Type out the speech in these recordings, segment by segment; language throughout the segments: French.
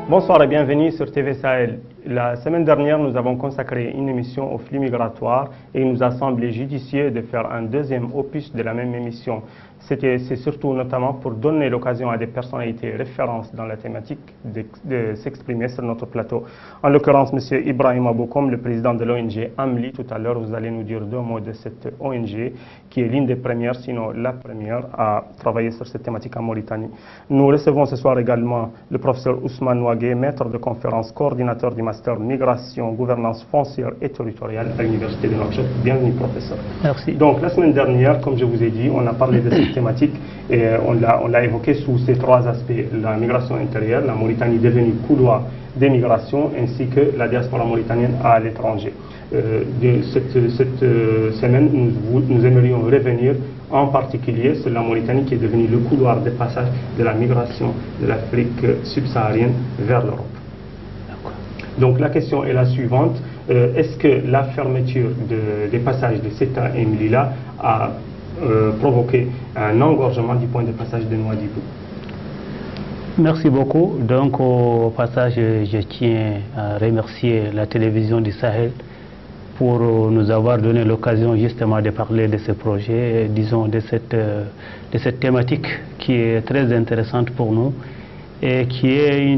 Bonsoir et bienvenue sur TV Sahel. La semaine dernière, nous avons consacré une émission au flux migratoire et il nous a semblé judicieux de faire un deuxième opus de la même émission. C'est surtout notamment pour donner l'occasion à des personnalités références dans la thématique de s'exprimer sur notre plateau. En l'occurrence, M. Ibrahim Aboukoum, le président de l'ONG AMLI. Tout à l'heure, vous allez nous dire deux mots de cette ONG qui est l'une des premières, sinon la première, à travailler sur cette thématique en Mauritanie. Nous recevons ce soir également le professeur Ousmane Ouagué, maître de conférence, coordinateur du master Migration, Gouvernance foncière et territoriale à l'Université de Nouakchott. Bienvenue, professeur. Merci. Donc, la semaine dernière, comme je vous ai dit, on a parlé de cette thématique et on l'a évoqué sous ces trois aspects: la migration intérieure, la Mauritanie devenue couloir des migrations, ainsi que la diaspora mauritanienne à l'étranger. Cette semaine, nous aimerions revenir en particulier sur la Mauritanie qui est devenue le couloir de passage de la migration de l'Afrique subsaharienne vers l'Europe. Donc la question est la suivante: est-ce que la fermeture des passages de Ceta et Melilla a provoqué un engorgement du point de passage de Nouadhibou? Merci beaucoup. Donc au passage, je tiens à remercier la télévision du Sahel pour nous avoir donné l'occasion justement de parler de ce projet, disons de cette thématique qui est très intéressante pour nous et qui est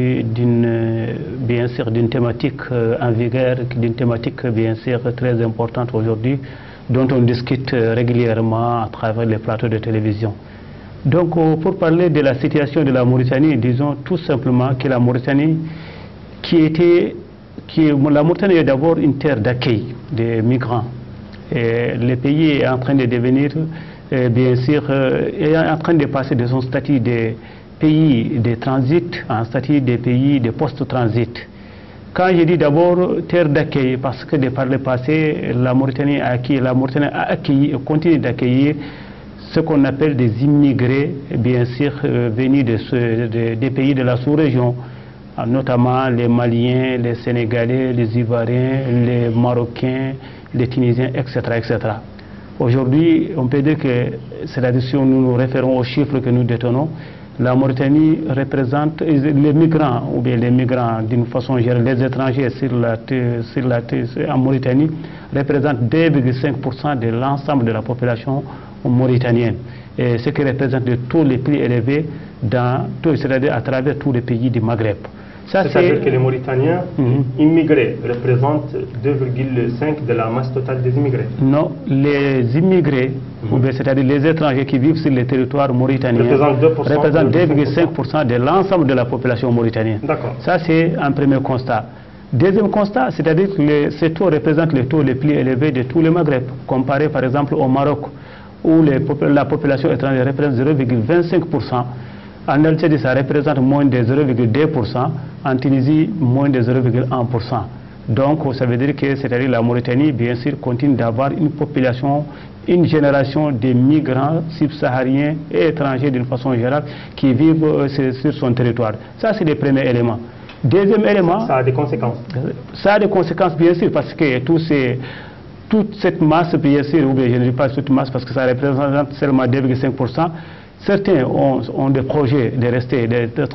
bien sûr d'une thématique en vigueur, d'une thématique bien sûr très importante aujourd'hui, dont on discute régulièrement à travers les plateaux de télévision. Donc pour parler de la situation de la Mauritanie, disons tout simplement que la Mauritanie la Mauritanie est d'abord une terre d'accueil des migrants. Et le pays est en train de devenir, bien sûr, est en train de passer de son statut de pays de transit à un statut de pays de post-transit. Quand je dis d'abord terre d'accueil, parce que par le passé, la Mauritanie a accueilli et continue d'accueillir ce qu'on appelle des immigrés, bien sûr, venus des pays de la sous-région, notamment les Maliens, les Sénégalais, les Ivoiriens, les Marocains, les Tunisiens, etc. etc. Aujourd'hui, on peut dire que, c'est-à-dire si nous nous référons aux chiffres que nous détenons, la Mauritanie représente les migrants, ou bien les migrants d'une façon générale, les étrangers en Mauritanie, représentent 2,5% de l'ensemble de la population mauritanienne. Et ce qui représente le taux le plus élevé c'est-à-dire à travers tous les pays du Maghreb. C'est-à-dire que les Mauritaniens immigrés représentent 2,5% de la masse totale des immigrés? Non, les immigrés, c'est-à-dire les étrangers qui vivent sur le territoire mauritanien, représentent 2,5% de l'ensemble de la population mauritanienne. D'accord. Ça, c'est un premier constat. Deuxième constat, c'est-à-dire que ce taux représente le taux le plus élevé de tout le Maghreb, comparé par exemple au Maroc, où la population étrangère représente 0,25%. En Algérie, ça représente moins de 0,2%, en Tunisie, moins de 0,1%. Donc, ça veut dire que c'est-à-dire la Mauritanie, bien sûr, continue d'avoir une population, une génération de migrants subsahariens et étrangers d'une façon générale qui vivent sur son territoire. Ça, c'est le premier élément. Deuxième élément... Ça a des conséquences? Ça a des conséquences, bien sûr, parce que toute cette masse, bien sûr, ou bien je ne dis pas toute masse parce que ça représente seulement 2,5%, certains ont des projets de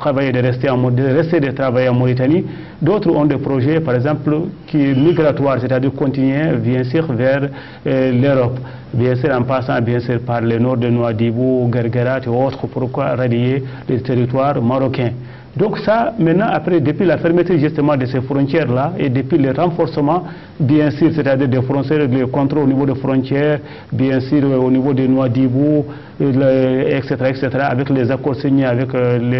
travailler en Mauritanie, d'autres ont des projets, par exemple, migratoires, c'est-à-dire continuer, bien sûr, vers l'Europe, bien sûr, en passant, bien sûr, par le nord de Nouadhibou, Guerguerat et autres, pourquoi rallier les territoires marocains. Donc ça, maintenant, après, depuis la fermeture justement de ces frontières-là et depuis le renforcement, bien sûr, c'est-à-dire des frontières, le contrôle au niveau des frontières, bien sûr, au niveau de Nouadhibou, etc., avec les accords signés avec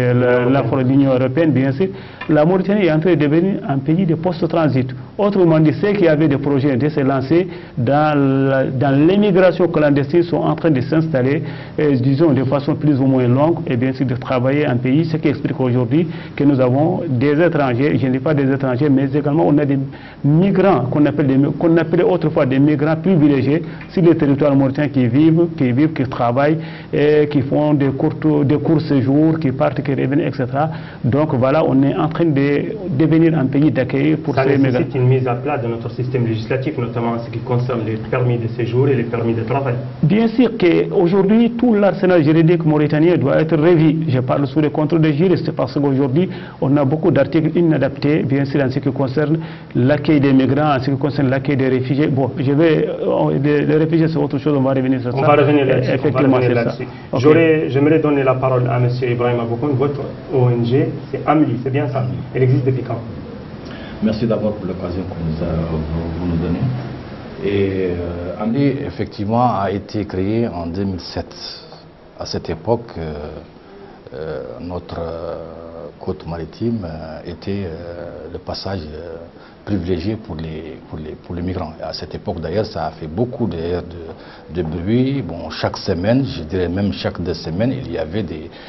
l'Union européenne, bien sûr, la Mauritanie est en train de devenir un pays de post-transit. Autrement dit, ceux qui avaient des projets de se lancer dans l'émigration clandestine sont en train de s'installer, disons, de façon plus ou moins longue, et bien sûr de travailler en pays, ce qui explique aujourd'hui que nous avons des étrangers, je ne dis pas des étrangers, mais également on a des migrants qu'on appelait autrefois des migrants privilégiés sur les territoires mauritiens qui vivent, qui travaillent, et qui font des courts séjours, qui partent, qui reviennent, etc. Donc voilà, on est en train de devenir un pays d'accueil pour ces migrants. Ça nécessite une mise à plat de notre système législatif, notamment en ce qui concerne les permis de séjour et les permis de travail. Bien sûr qu'aujourd'hui, tout l'arsenal juridique mauritanien doit être revu. Je parle sous le contrôle des juristes, parce que qu'aujourd'hui, on a beaucoup d'articles inadaptés, bien sûr, en ce qui concerne l'accueil des migrants, en ce qui concerne l'accueil des réfugiés. Bon, les réfugiés, c'est autre chose, on va revenir sur ça. On va revenir là-dessus. Effectivement, c'est ça. Okay. J'aimerais donner la parole à M. Ibrahim Aboukoun. Votre ONG, c'est AMLI, c'est bien ça? Elle existe depuis quand? Merci d'abord pour l'occasion que vous nous donnez. Et AMLI, effectivement, a été créé en 2007. À cette époque, notre côte maritime était le passage privilégié pour les migrants. Et à cette époque, d'ailleurs, ça a fait beaucoup de bruit. Bon, chaque semaine, je dirais même chaque 2 semaines, il y avait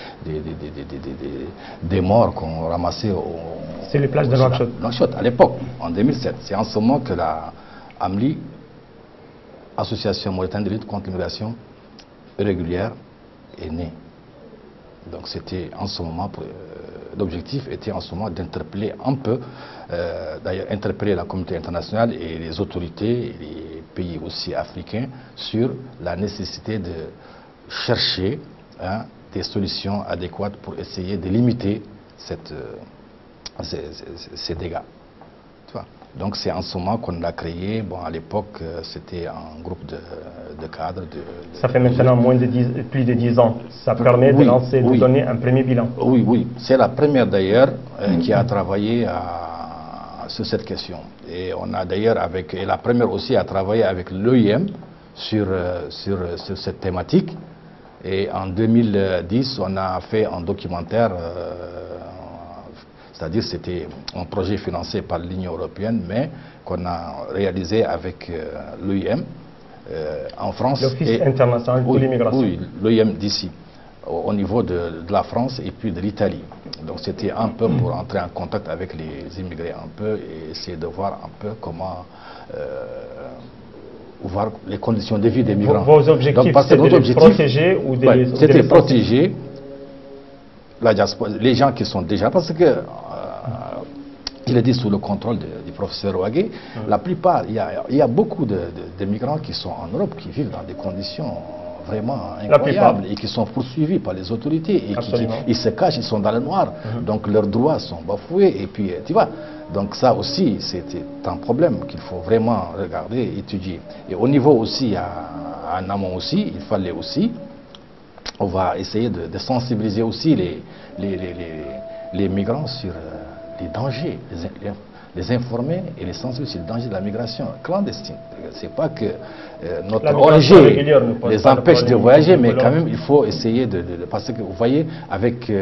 des morts qu'on ramassait au... C'est les plages de Nouakchott. Nouakchott, à l'époque, en 2007. C'est en ce moment que la AMLI, Association Mauritanienne de lutte contre l'immigration irrégulière, est née. Donc c'était en ce moment, l'objectif était en ce moment d'interpeller un peu, d'ailleurs interpeller la communauté internationale et les autorités, et les pays aussi africains, sur la nécessité de chercher des solutions adéquates pour essayer de limiter ces dégâts. Tu vois? Donc c'est en ce moment qu'on l'a créé. Bon, à l'époque, c'était un groupe de cadres. Ça fait maintenant plus de 10 ans. Ça permet de lancer, de donner un premier bilan. Oui, oui. C'est la première d'ailleurs qui a travaillé sur cette question. Et on a d'ailleurs et la première aussi a travaillé avec l'OIM sur cette thématique. Et en 2010, on a fait un documentaire. C'est-à-dire c'était un projet financé par l'Union européenne, mais qu'on a réalisé avec l'OIM en France. L'Office international pour l'immigration. Oui, l'OIM d'ici, au niveau de la France et puis de l'Italie. Donc c'était un peu pour entrer en contact avec les immigrés un peu et essayer de voir un peu comment voir les conditions de vie des migrants. Vos objectifs, c'était de les protéger ou de les... C'était protéger la diaspora, les gens qui sont déjà, parce que il est dit sous le contrôle du professeur Ouagé, la plupart, il y a beaucoup de migrants qui sont en Europe, qui vivent dans des conditions vraiment incroyables et qui sont poursuivis par les autorités et ils se cachent, ils sont dans le noir, donc leurs droits sont bafoués et puis tu vois, donc ça aussi c'était un problème qu'il faut vraiment regarder, étudier. Et au niveau aussi, en amont aussi, il fallait aussi, on va essayer de sensibiliser aussi les migrants sur les dangers, les informer et les sensibiliser sur le danger de la migration clandestine. C'est pas que notre ONG les empêche de voyager, mais quand même il faut essayer parce que vous voyez, avec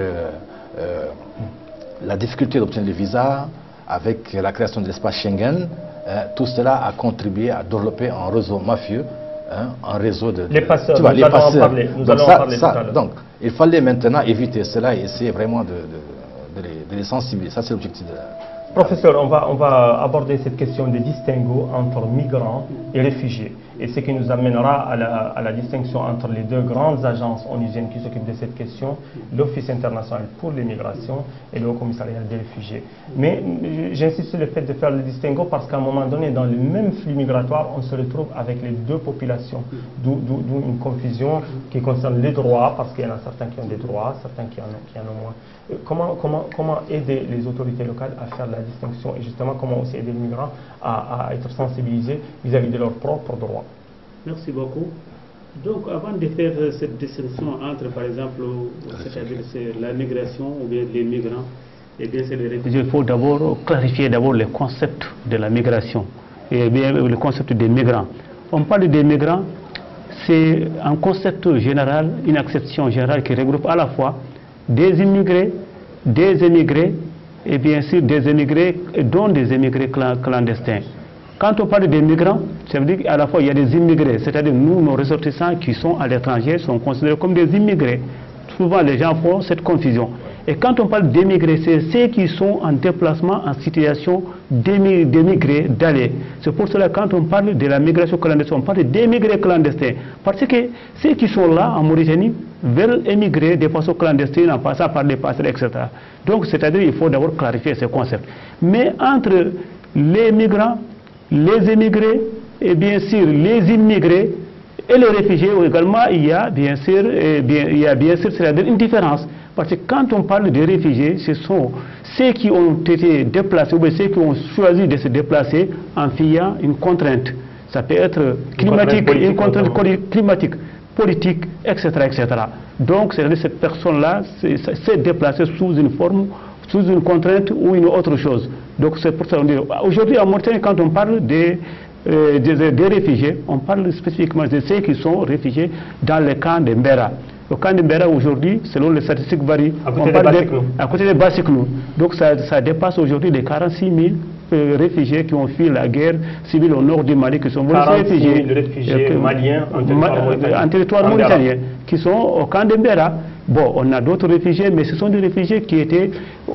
la difficulté d'obtenir les visas, avec la création de l'espace Schengen, tout cela a contribué à développer un réseau mafieux. Un réseau de... Les passeurs, tu vois, nous allons en parler tout à l'heure. Donc, il fallait maintenant éviter cela et essayer vraiment de les sensibiliser. Ça, c'est l'objectif de la... Professeur, on va aborder cette question de distinguo entre migrants et réfugiés. Et ce qui nous amènera à la distinction entre les 2 grandes agences onusiennes qui s'occupent de cette question, l'Office international pour les migrations et le Haut Commissariat des réfugiés. Mais j'insiste sur le fait de faire le distinguo parce qu'à un moment donné, dans le même flux migratoire, on se retrouve avec les 2 populations. D'où une confusion qui concerne les droits, parce qu'il y en a certains qui ont des droits, certains qui en ont moins. Comment aider les autorités locales à faire la distinction et justement comment aussi aider les migrants à être sensibilisés vis-à-vis de leurs propres droits? Merci beaucoup. Donc avant de faire cette distinction entre par exemple, c'est-à-dire la migration ou bien les migrants et bien c'est les réfugiés. Il faut d'abord clarifier le concept de la migration et bien le concept des migrants. On parle des migrants, c'est un concept général, une acception générale qui regroupe à la fois des immigrés, des émigrés et bien sûr des émigrés, dont des émigrés clandestins. Quand on parle des migrants, ça veut dire qu'à la fois il y a des immigrés, c'est-à-dire nous, nos ressortissants qui sont à l'étranger sont considérés comme des immigrés. Souvent les gens font cette confusion. Et quand on parle d'émigrés, c'est ceux qui sont en déplacement en situation d'émigrés, d'aller. C'est pour cela que quand on parle de la migration clandestine, on parle d'émigrés clandestins. Parce que ceux qui sont là en Mauritanie veulent émigrer de façon clandestine en passant par des passerelles, etc. Donc c'est-à-dire qu'il faut d'abord clarifier ce concept. Mais entre les migrants, les émigrés et bien sûr les immigrés et les réfugiés également, il y a bien sûr c'est-à-dire une différence. Parce que quand on parle de réfugiés, ce sont ceux qui ont été déplacés ou ceux qui ont choisi de se déplacer en fuyant une contrainte. Ça peut être climatique, une contrainte climatique, politique, etc. etc. Donc, c'est-à-dire que cette personne-là s'est déplacée sous une forme, sous une contrainte ou une autre chose. Donc, c'est pour ça qu'on dit. Aujourd'hui, en Mauritanie, quand on parle des réfugiés, on parle spécifiquement de ceux qui sont réfugiés dans le camp de Mbera. Le camp de Mbera aujourd'hui, selon les statistiques varient, à côté de Bassiknou. Donc ça dépasse aujourd'hui les 46 000 réfugiés qui ont fui la guerre civile au nord du Mali, qui sont réfugiés maliens en territoire mauritanien, qui sont au camp de Mbera. Bon, on a d'autres réfugiés, mais ce sont des réfugiés qui étaient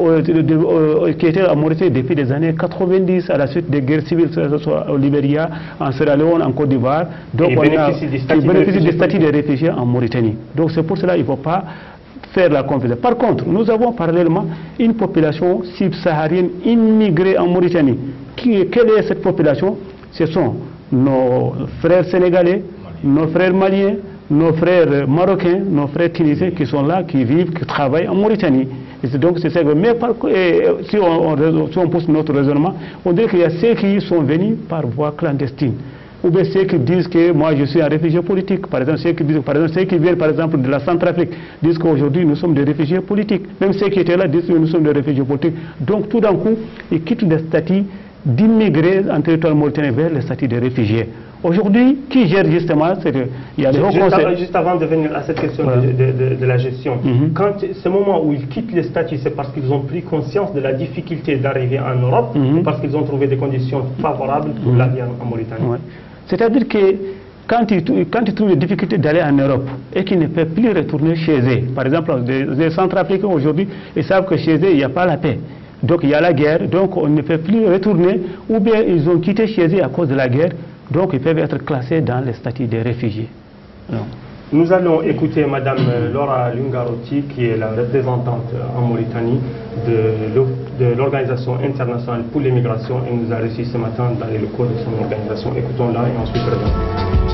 en Mauritanie depuis les années 90, à la suite des guerres civiles, que ce soit au Libéria, en Sierra Leone, en Côte d'Ivoire. Donc, ils bénéficient des statuts de réfugiés en Mauritanie. Donc, c'est pour cela qu'il ne faut pas faire la confusion. Par contre, nous avons parallèlement une population subsaharienne immigrée en Mauritanie. Quelle est cette population? Ce sont nos frères sénégalais, nos frères maliens, nos frères marocains, nos frères tunisiens qui sont là, qui vivent, qui travaillent en Mauritanie. Et donc c'est ça. Mais si on pousse notre raisonnement, on dirait qu'il y a ceux qui sont venus par voie clandestine. Ou bien ceux qui disent que moi je suis un réfugié politique. Par exemple, ceux qui viennent par exemple de la Centrafrique disent qu'aujourd'hui nous sommes des réfugiés politiques. Même ceux qui étaient là disent que nous sommes des réfugiés politiques. Donc tout d'un coup, ils quittent le statut d'immigrés en territoire mauritanien vers le statut de réfugiés. Aujourd'hui, qui gère justement, il y a des hauts conseils. Juste avant de venir à cette question de la gestion, quand ce moment où ils quittent le statut, c'est parce qu'ils ont pris conscience de la difficulté d'arriver en Europe, ou parce qu'ils ont trouvé des conditions favorables pour la vie en Mauritanie. C'est-à-dire que quand ils trouvent des difficultés d'aller en Europe et qu'ils ne peuvent plus retourner chez eux, par exemple, les Centrafricains aujourd'hui, ils savent que chez eux, il n'y a pas la paix. Donc il y a la guerre, donc on ne peut plus retourner, ou bien ils ont quitté chez eux à cause de la guerre, donc ils peuvent être classés dans le statut des réfugiés. Non. Nous allons écouter Madame Laura Lungarotti, qui est la représentante en Mauritanie de l'Organisation internationale pour l'immigration, et nous a reçu ce matin dans les locaux de son organisation. Écoutons-la et ensuite revenons.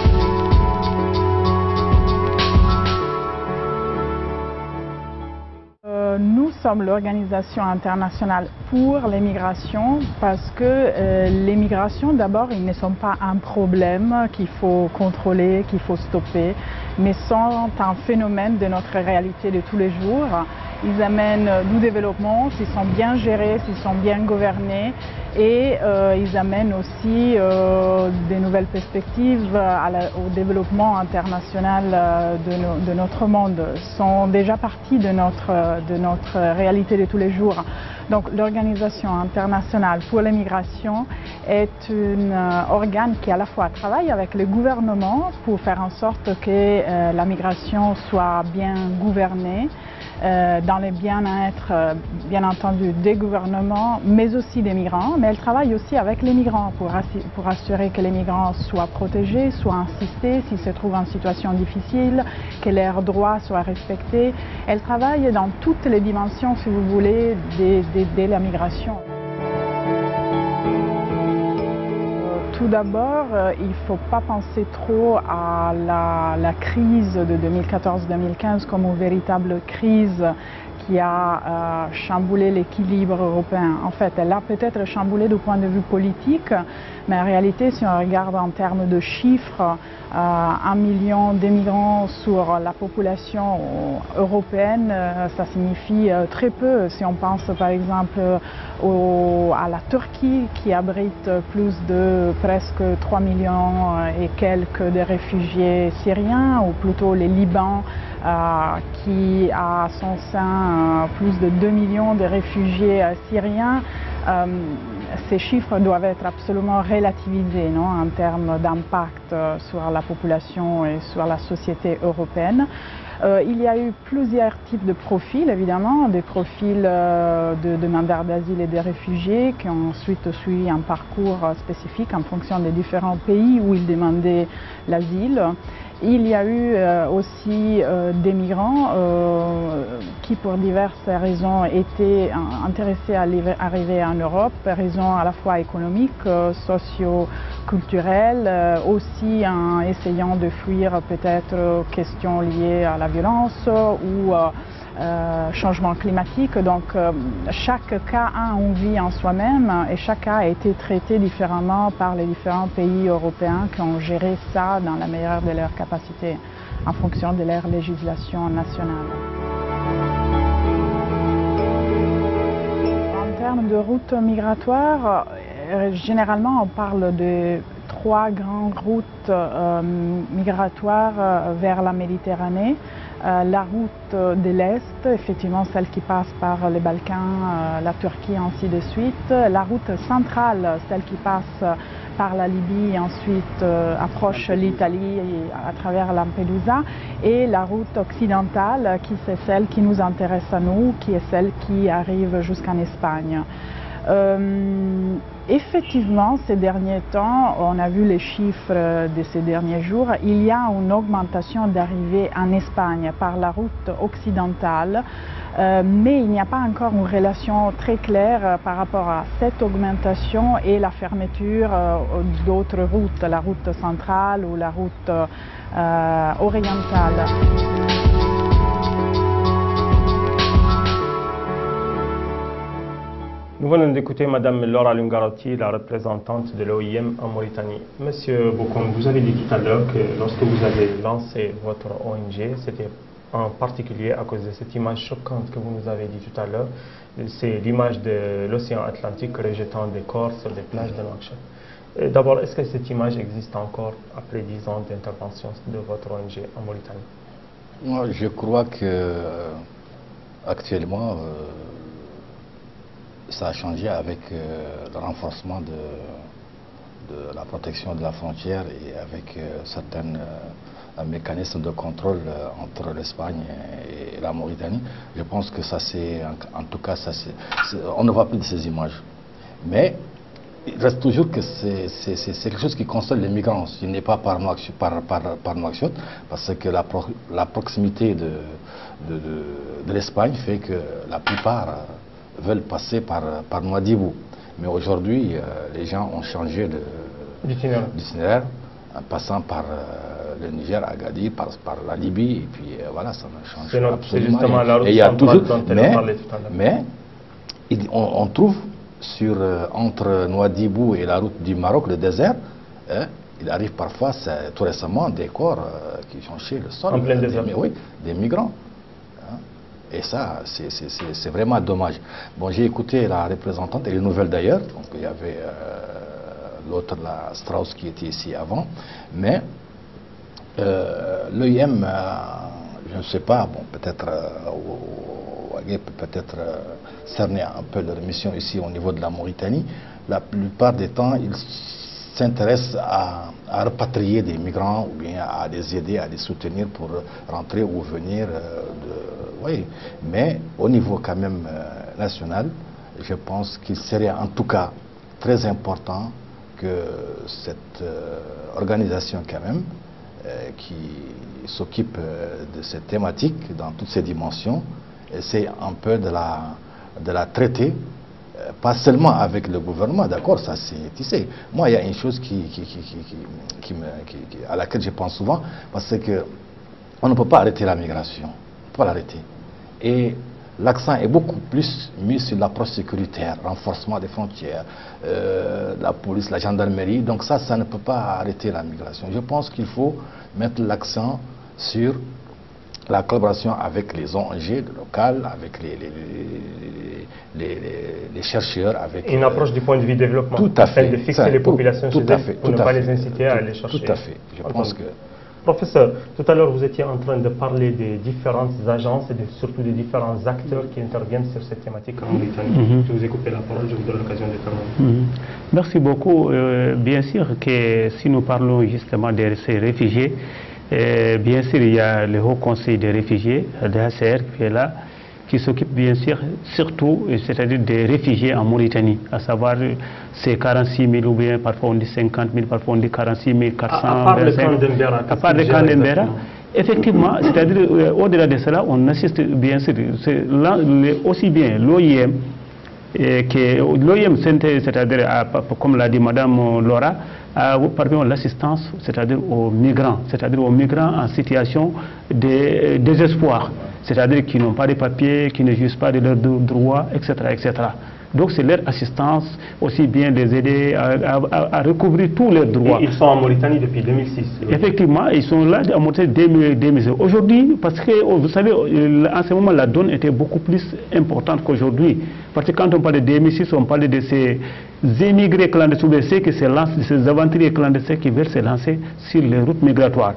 Nous sommes l'Organisation internationale pour l'immigration parce que les migrations, d'abord, ils ne sont pas un problème qu'il faut contrôler, qu'il faut stopper, mais sont un phénomène de notre réalité de tous les jours. Ils amènent du développement s'ils sont bien gérés, s'ils sont bien gouvernés, et ils amènent aussi des nouvelles perspectives au développement international de notre monde. Ils sont déjà partie de notre réalité de tous les jours. Donc l'Organisation internationale pour l'immigration est un organe qui à la fois travaille avec le gouvernement pour faire en sorte que la migration soit bien gouvernée, dans le bien-être, bien entendu, des gouvernements, mais aussi des migrants. Mais elle travaille aussi avec les migrants pour assurer que les migrants soient protégés, soient assistés s'ils se trouvent en situation difficile, que leurs droits soient respectés. Elle travaille dans toutes les dimensions, si vous voulez, de la migration. Tout d'abord, il ne faut pas penser trop à la crise de 2014-2015 comme une véritable crise qui a chamboulé l'équilibre européen. En fait, elle a peut-être chamboulé du point de vue politique, mais en réalité, si on regarde en termes de chiffres, 1 million d'immigrants sur la population européenne, ça signifie très peu. Si on pense par exemple à la Turquie qui abrite plus de presque 3 millions et quelques de réfugiés syriens, ou plutôt les Liban qui a à son sein plus de 2 millions de réfugiés syriens. Ces chiffres doivent être absolument relativisés, non, en termes d'impact sur la population et sur la société européenne. Il y a eu plusieurs types de profils, évidemment, des profils de demandeurs d'asile et des réfugiés qui ont ensuite suivi un parcours spécifique en fonction des différents pays où ils demandaient l'asile. Il y a eu aussi des migrants qui, pour diverses raisons, étaient intéressés à arriver en Europe, raisons à la fois économiques, socio-culturelles, aussi en essayant de fuir peut-être questions liées à la violence ou changement climatique. Donc chaque cas a une vie en soi-même et chaque cas a été traité différemment par les différents pays européens qui ont géré ça dans la meilleure de leurs capacités en fonction de leur législation nationale. En termes de routes migratoires, généralement on parle de 3 grandes routes migratoires vers la Méditerranée. La route de l'Est, effectivement celle qui passe par les Balkans, la Turquie, ainsi de suite. La route centrale, celle qui passe par la Libye et ensuite approche l'Italie à travers Lampedusa. Et la route occidentale, qui c'est celle qui nous intéresse à nous, qui est celle qui arrive jusqu'en Espagne. Effectivement, ces derniers temps, on a vu les chiffres de ces derniers jours, il y a une augmentation d'arrivées en Espagne par la route occidentale, mais il n'y a pas encore une relation très claire par rapport à cette augmentation et la fermeture d'autres routes, la route centrale ou la route orientale. Nous venons d'écouter Mme Laura Lungarotti, la représentante de l'OIM en Mauritanie. Monsieur Bokoum, vous avez dit tout à l'heure que lorsque vous avez lancé votre ONG, c'était en particulier à cause de cette image choquante que vous nous avez dit tout à l'heure. C'est l'image de l'océan Atlantique rejetant des corps sur les plages de Nouakchott. D'abord, est-ce que cette image existe encore après 10 ans d'intervention de votre ONG en Mauritanie? Moi, je crois que actuellement, ça a changé avec le renforcement de la protection de la frontière et avec certains mécanismes de contrôle entre l'Espagne et la Mauritanie. Je pense que ça c'est, en tout cas, on ne voit plus de ces images. Mais il reste toujours que c'est quelque chose qui concerne les migrants. Ce n'est pas par Nouakchott, parce que la proximité de l'Espagne fait que la plupart veulent passer par Nouadhibou. Mais aujourd'hui, les gens ont changé d'itinéraire en passant par le Niger, Agadir, par la Libye, et puis voilà, ça ne change absolument rien. Et il y a toujours, mais on trouve entre Nouadhibou et la route du Maroc, le désert, il arrive parfois, tout récemment, des corps qui ont chez le sol. En plein désert. Oui, des migrants. Et ça, c'est vraiment dommage. Bon, j'ai écouté la représentante, elle est nouvelle d'ailleurs, donc il y avait l'autre, la Strauss, qui était ici avant, mais l'OIM, je ne sais pas, bon, peut-être peut-être cerner un peu leur mission ici au niveau de la Mauritanie. La plupart des temps, ils s'intéressent à repatrier des migrants ou bien à les aider, à les soutenir pour rentrer ou venir oui, mais au niveau quand même national, je pense qu'il serait en tout cas très important que cette organisation quand même qui s'occupe de cette thématique dans toutes ses dimensions essaie un peu de la traiter, pas seulement avec le gouvernement, d'accord, ça c'est, tu sais, moi il y a une chose à laquelle je pense souvent, parce que on ne peut pas arrêter la migration, on ne peut pas l'arrêter. Et l'accent est beaucoup plus mis sur l'approche sécuritaire, renforcement des frontières, la police, la gendarmerie. Donc ça ne peut pas arrêter la migration. Je pense qu'il faut mettre l'accent sur la collaboration avec les ONG locales, avec les chercheurs. Avec une approche du point de vue développement. Tout à fait. De fixer les populations chez elles pour ne pas les inciter à aller chercher. Tout à fait. Je pense que... Professeur, tout à l'heure vous étiez en train de parler des différentes agences et surtout des différents acteurs qui interviennent sur cette thématique en Mauritanie. Je vous ai coupé la parole, je vous donne l'occasion de terminer. Merci beaucoup. Bien sûr que si nous parlons justement de ces réfugiés, bien sûr il y a le Haut Conseil des réfugiés, le HCR qui est là, qui s'occupe bien sûr surtout, c'est-à-dire des réfugiés en Mauritanie, à savoir ces 46 000 ou bien parfois on dit 50 000, parfois on dit 46 400. À part le camp d'Embera. À part le camp d'Embera, effectivement, c'est-à-dire au-delà de cela, on assiste bien sûr, aussi bien l'OIM, l'OIM, c'est-à-dire comme l'a dit Madame Laura, parmi l'assistance, c'est-à-dire aux migrants en situation de désespoir. c'est-à-dire qui n'ont pas de papiers, qui ne jouissent pas de leurs droits, etc., etc. Donc c'est leur assistance, aussi bien les aider à recouvrir tous leurs droits. Et ils sont en Mauritanie depuis 2006. Effectivement, ils sont là en Mauritanie depuis 2006. Aujourd'hui, parce que vous savez, en ce moment, la donne était beaucoup plus importante qu'aujourd'hui. Parce que quand on parle de 2006, on parle de ces émigrés clandestins, qui se lancent, de ces aventuriers clandestins qui veulent se lancer sur les routes migratoires.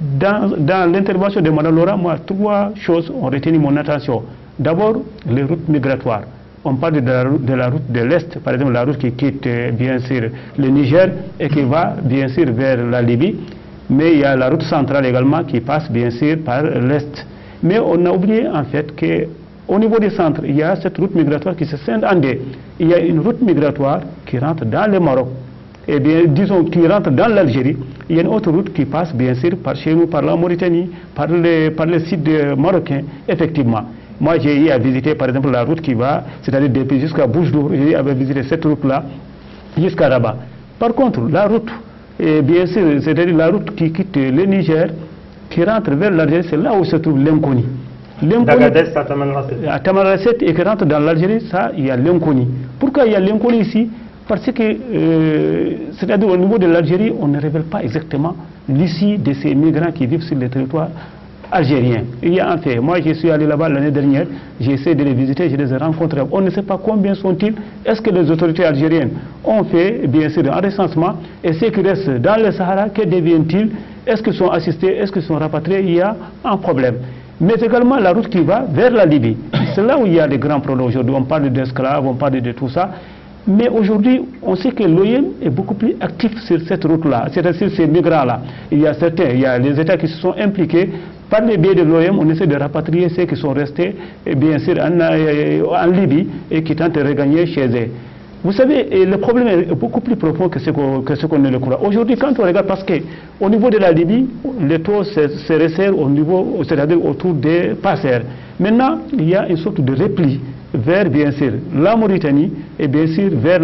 Dans l'intervention de Mme Laura, moi, 3 choses ont retenu mon attention. D'abord, les routes migratoires. On parle de la route de l'Est, par exemple la route qui quitte bien sûr le Niger et qui va bien sûr vers la Libye. Mais il y a la route centrale également qui passe bien sûr par l'Est. Mais on a oublié en fait qu'au niveau du centre, il y a cette route migratoire qui se scinde en deux. Il y a une route migratoire qui rentre dans le Maroc. Et bien, disons, qui rentre dans l'Algérie. Il y a une autre route qui passe bien sûr par chez nous, par la Mauritanie, par les sites marocains, effectivement. Moi, j'ai eu à visiter, par exemple, la route qui va, c'est-à-dire depuis jusqu'à Bouche-d'Or, j'ai eu à visiter cette route-là jusqu'à Rabat. Par contre, la route, bien sûr, c'est-à-dire la route qui quitte le Niger, qui rentre vers l'Algérie, c'est là où se trouve l'Inkoni. D'Agadez à Tamanrasset. À Tamanrasset et qui rentre dans l'Algérie, ça, il y a l'Inkoni. Pourquoi il y a l'Inkoni ici? Parce que, c'est-à-dire au niveau de l'Algérie, on ne révèle pas exactement l'issue de ces migrants qui vivent sur le territoire algérien. Il y a un fait. Moi, je suis allé là-bas l'année dernière, j'ai essayé de les visiter, je les ai rencontrés. On ne sait pas combien sont-ils. Est-ce que les autorités algériennes ont fait, bien sûr, un recensement? Et ceux qui restent dans le Sahara, que deviennent-ils? Est-ce qu'ils sont assistés? Est-ce qu'ils sont rapatriés? Il y a un problème. Mais également la route qui va vers la Libye. C'est là où il y a des grands problèmes aujourd'hui. On parle d'esclaves, on parle de tout ça. Mais aujourd'hui, on sait que l'OIM est beaucoup plus actif sur cette route-là, c'est-à-dire sur ces migrants-là. Il y a certains, il y a les États qui se sont impliqués. Par le biais de l'OIM, on essaie de rapatrier ceux qui sont restés, bien sûr, en Libye et qui tentent de regagner chez eux. Vous savez, le problème est beaucoup plus profond que ce qu'on ne le croit. Aujourd'hui, quand on regarde, parce qu'au niveau de la Libye, les taux se resserrent au niveau, c'est-à-dire autour des passeurs. Maintenant, il y a une sorte de repli vers, bien sûr, la Mauritanie et bien sûr vers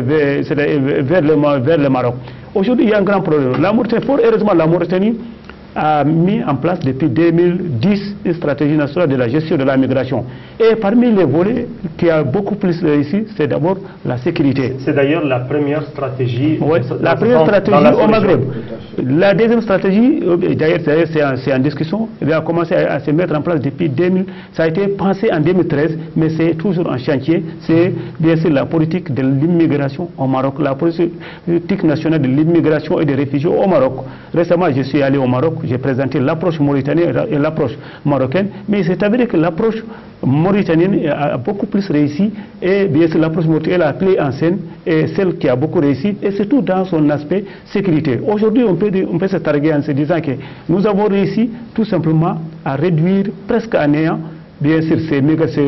le Maroc. Aujourd'hui, il y a un grand problème. La Mauritanie, fort heureusement, la Mauritanie a mis en place depuis 2010 une stratégie nationale de la gestion de la migration. Et parmi les volets qui a beaucoup plus réussi, c'est d'abord la sécurité. C'est d'ailleurs la première stratégie. Oui, la première stratégie au Maghreb. La deuxième stratégie, d'ailleurs c'est en discussion, elle a commencé à se mettre en place depuis 2000. Ça a été pensé en 2013, mais c'est toujours en chantier. C'est bien sûr la politique de l'immigration au Maroc, la politique nationale de l'immigration et des réfugiés au Maroc. Récemment, je suis allé au Maroc. J'ai présenté l'approche mauritanienne et l'approche marocaine, mais c'est avéré que l'approche mauritanienne a beaucoup plus réussi et bien sûr l'approche mauritanienne a appelé en scène et celle qui a beaucoup réussi et surtout dans son aspect sécurité. Aujourd'hui, on peut se targuer en se disant que nous avons réussi tout simplement à réduire presque à néant bien sûr ces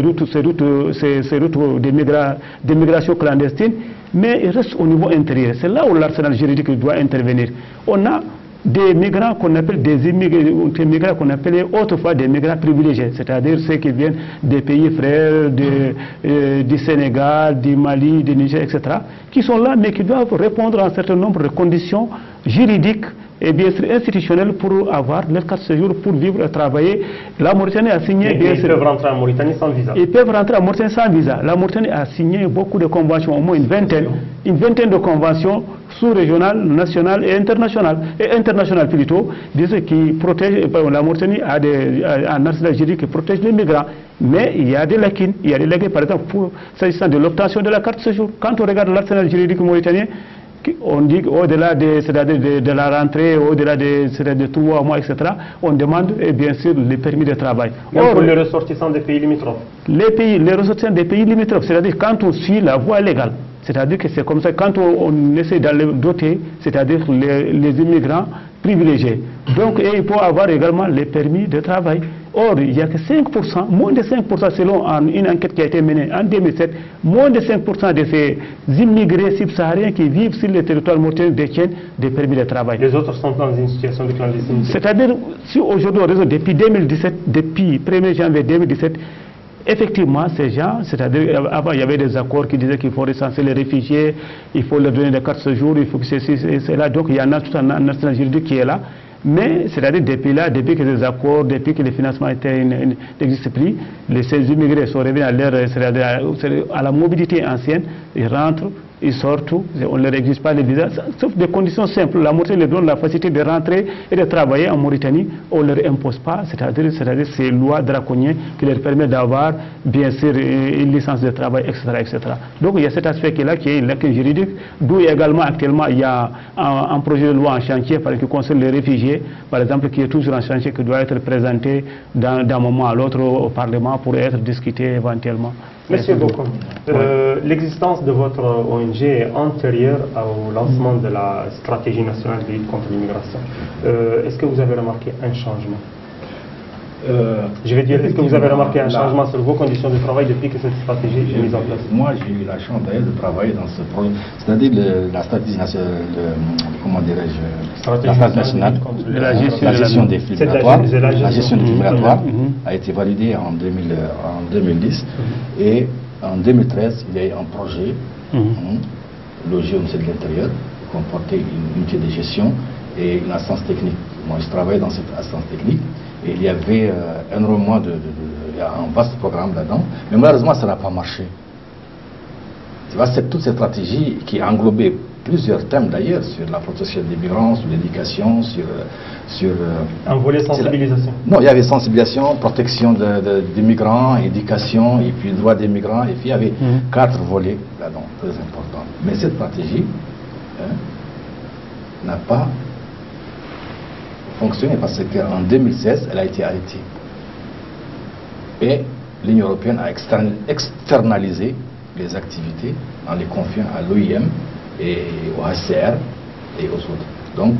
routes d'immigration clandestine, mais il reste au niveau intérieur. C'est là où l'arsenal juridique doit intervenir. On a des migrants qu'on appelle des migrants qu'on appelait autrefois des migrants privilégiés, c'est-à-dire ceux qui viennent des pays frères, du Sénégal, du Mali, du Niger, etc., qui sont là mais qui doivent répondre à un certain nombre de conditions juridiques et bien sûr institutionnelles pour avoir leur carte de séjour, pour vivre et travailler. La Mauritanie a signé... Ils peuvent rentrer en Mauritanie sans visa. Ils peuvent rentrer en Mauritanie sans visa. La Mauritanie a signé beaucoup de conventions, au moins une vingtaine de conventions sous-régionales, nationales et internationales plutôt, qui protègent, la Mauritanie a un arsenal juridique qui protège les migrants. Mais il y a des lacunes. Il y a des lacunes, par exemple, s'agissant de l'obtention de la carte de séjour. Quand on regarde l'arsenal juridique mauritanien, on dit au-delà de la rentrée, au-delà de 3 mois, etc., on demande bien sûr les permis de travail. Or, pour les ressortissants des pays limitrophes. Les ressortissants des pays limitrophes, c'est-à-dire quand on suit la voie légale, c'est-à-dire que c'est comme ça, quand on essaie d'aller doter, c'est-à-dire les immigrants privilégiés. Donc, et il faut avoir également les permis de travail. Or, il n'y a que 5%, moins de 5% selon une enquête qui a été menée en 2007, moins de 5% de ces immigrés subsahariens qui vivent sur le territoire mauritanien détiennent des permis de travail. Les autres sont dans une situation de clandestinité. C'est-à-dire, si aujourd'hui on raisonne depuis 2017, depuis 1er janvier 2017, effectivement, ces gens, c'est-à-dire, avant il y avait des accords qui disaient qu'il faut recenser les réfugiés, il faut leur donner des cartes de séjour, il faut que c'est là, donc il y en a tout un arsenal juridique qui est là. Mais, c'est-à-dire depuis là, depuis que les accords, depuis que les financements n'existent plus, ces immigrés sont revenus à la mobilité ancienne, ils rentrent, ils sortent, on ne leur exige pas les visas, sauf des conditions simples. La Mauritanie leur donne la facilité de rentrer et de travailler en Mauritanie, on ne leur impose pas, c'est-à-dire ces lois draconiennes qui leur permettent d'avoir, bien sûr, une licence de travail, etc., etc. Donc il y a cet aspect-là qui est une lacune juridique, d'où également actuellement il y a un projet de loi en chantier qui concerne les réfugiés, par exemple, qui est toujours en chantier, qui doit être présenté d'un moment à l'autre au Parlement pour être discuté éventuellement. Monsieur Bokom, l'existence de votre ONG est antérieure au lancement de la stratégie nationale de lutte contre l'immigration. Est-ce que vous avez remarqué un changement? Je vais dire, est-ce que vous avez remarqué un changement sur vos conditions de travail depuis que cette stratégie est mise en place? Moi, j'ai eu la chance d'ailleurs de travailler dans ce projet, c'est-à-dire la stratégie nationale, comment dirais-je, la stratégie nationale de la gestion des flux migratoires. La gestion des flux migratoires a été validée en 2010 et en 2013, il y a eu un projet logé au ministère de l'Intérieur qui comportait une unité de gestion et une assistance technique. Moi, je travaillais dans cette assistance technique. Et il y avait énormément il y a un vaste programme là-dedans, mais malheureusement ça n'a pas marché. Tu vois, c'est toute cette stratégie qui englobait plusieurs thèmes d'ailleurs, sur la protection des migrants, sur l'éducation, sur un volet sensibilisation. Non, il y avait sensibilisation, protection des migrants, éducation, et puis droit des migrants, et puis il y avait 4 volets là-dedans, très importants. Mais cette stratégie n'a pas fonctionné parce qu'en 2016, elle a été arrêtée. Et l'Union européenne a externalisé les activités en les confiant à l'OIM et au HCR et aux autres. Donc,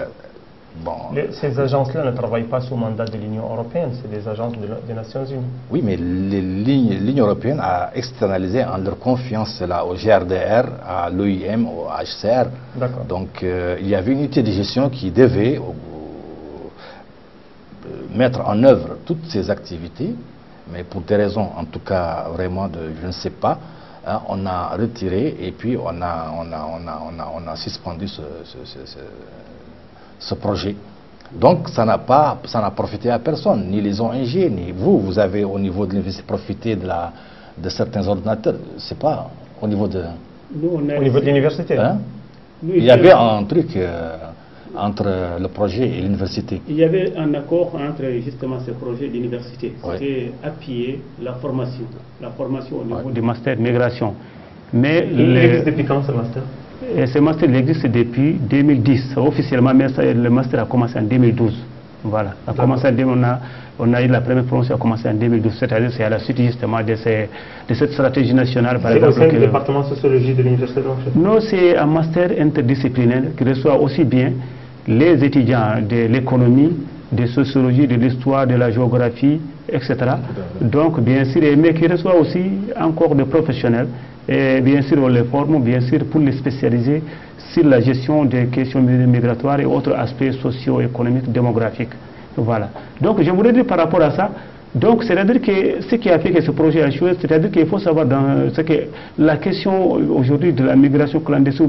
ces agences-là ne travaillent pas sous mandat de l'Union européenne, c'est des agences des Nations Unies. Oui, mais l'Union européenne a externalisé en leur confiant cela au GRDR, à l'OIM, au HCR. Donc, il y avait une unité de gestion qui devait mettre en œuvre toutes ces activités, mais pour des raisons, en tout cas, vraiment, je ne sais pas, on a retiré et puis on a suspendu ce projet. Donc, ça n'a profité à personne, ni les ONG, ni vous. Vous avez, au niveau de l'université, profité de certains ordinateurs. C'est pas au niveau de... Au niveau de l'université. Il y avait un truc... entre le projet et l'université. Il y avait un accord entre justement ce projet et l'université. C'était appuyer la formation au niveau du master migration. Mais il existe depuis quand ce master? Ce master existe depuis 2010. Officiellement, le master a commencé en 2012. Voilà. On a eu la première promotion, a commencé en 2012. C'est-à-dire c'est à la suite justement de cette stratégie nationale. C'est au sein du département de sociologie de l'université? Non, c'est un master interdisciplinaire qui reçoit aussi bien les étudiants de l'économie, de sociologie, de l'histoire, de la géographie, etc. Donc, bien sûr, mais qui reçoit aussi encore des professionnels. Et bien sûr, on les forme, bien sûr, pour les spécialiser sur la gestion des questions migratoires et autres aspects socio-économiques, démographiques. Voilà. Donc, je voudrais dire par rapport à ça, donc c'est-à-dire que ce qui a fait que ce projet a échoué, c'est-à-dire qu'il faut savoir que la question aujourd'hui de la migration clandestine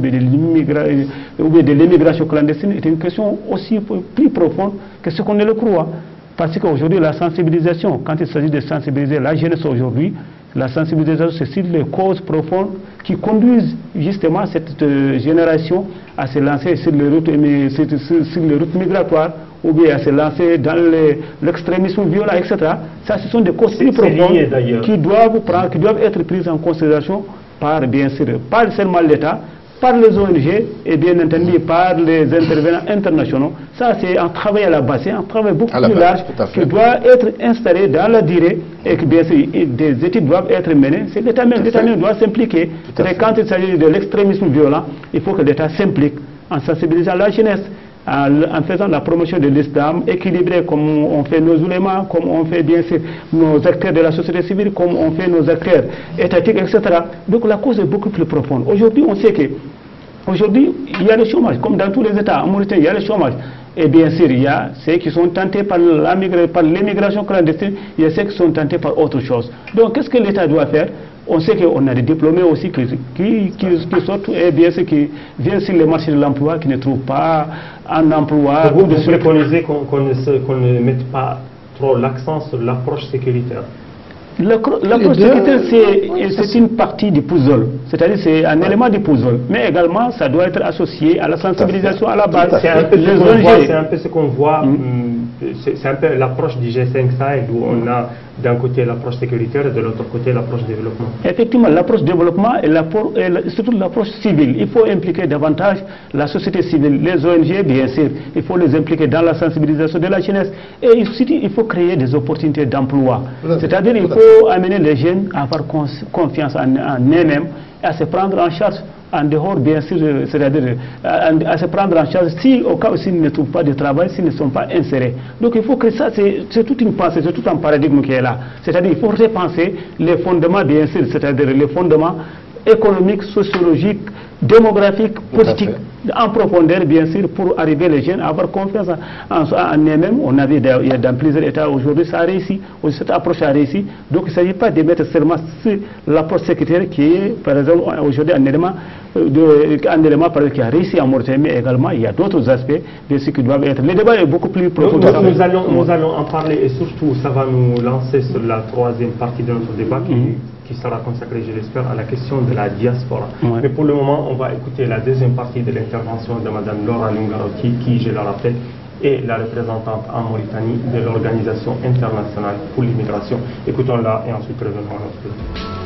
ou de l'immigration clandestine est une question aussi plus profonde que ce qu'on ne le croit. Parce qu'aujourd'hui, la sensibilisation, quand il s'agit de sensibiliser la jeunesse aujourd'hui, la sensibilisation, c'est sur les causes profondes qui conduisent justement cette génération à se lancer sur les routes migratoires ou bien à se lancer dans l'extrémisme violent, etc. Ça, ce sont des causes plus profondes qui doivent être prises en considération par, bien sûr, pas seulement l'État, par les ONG et bien entendu par les intervenants internationaux. Ça, c'est un travail à la base, c'est un travail beaucoup plus large qui doit être installé dans la durée et que bien sûr des études doivent être menées. L'État même doit s'impliquer. Quand il s'agit de l'extrémisme violent, il faut que l'État s'implique en sensibilisant la jeunesse, en faisant la promotion de l'islam équilibrée comme on fait nos oulémas, comme on fait bien sûr nos acteurs de la société civile, comme on fait nos acteurs étatiques, etc. Donc la cause est beaucoup plus profonde. Aujourd'hui, on sait que aujourd'hui, il y a le chômage, comme dans tous les États. En Mauritanie, il y a le chômage. Et bien sûr, il y a ceux qui sont tentés par l'immigration clandestine, il y a ceux qui sont tentés par autre chose. Donc, qu'est-ce que l'État doit faire? On sait qu'on a des diplômés aussi qui sortent et bien ceux qui viennent sur le marché de l'emploi, qui ne trouvent pas un emploi. Vous préconisez qu'on ne mette pas trop l'accent sur l'approche sécuritaire. L'approche sécuritaire, c'est une partie du puzzle, c'est-à-dire c'est un élément du puzzle, mais également ça doit être associé à la sensibilisation à la base. C'est un peu ce qu'on voit, c'est un peu l'approche du G5 Sahel où on a d'un côté l'approche sécuritaire et de l'autre côté l'approche développement. Effectivement, l'approche développement et surtout l'approche civile. Il faut impliquer davantage la société civile, les ONG bien sûr, il faut les impliquer dans la sensibilisation de la jeunesse et il faut créer des opportunités d'emploi. C'est-à-dire il faut amener les jeunes à avoir confiance en eux-mêmes et à se prendre en charge en dehors, bien sûr, c'est-à-dire à se prendre en charge si au cas où s'ils ne trouvent pas de travail, s'ils ne sont pas insérés. Donc il faut que ça, c'est toute une pensée, c'est tout un paradigme qui est là. C'est-à-dire il faut repenser les fondements, bien sûr, c'est-à-dire les fondements économiques, sociologiques, démographiques, politiques, en profondeur, bien sûr, pour arriver les jeunes à avoir confiance en eux-mêmes. On a vu dans plusieurs États aujourd'hui, ça a réussi, cette approche a réussi. Donc il ne s'agit pas de mettre seulement sur l'approche sécuritaire qui est, par exemple, aujourd'hui un élément qui a réussi en Mauritanie, mais également il y a d'autres aspects de ce qui doivent être. Le débat est beaucoup plus profond. Nous allons en parler et surtout ça va nous lancer sur la troisième partie de notre débat qui sera consacrée, je l'espère, à la question de la diaspora. Mais pour le moment, on va écouter la deuxième partie de l'intervention de Mme Laura Lungarotti, qui, je le rappelle, est la représentante en Mauritanie de l'Organisation internationale pour l'immigration. Écoutons-la et ensuite revenons à notre débat.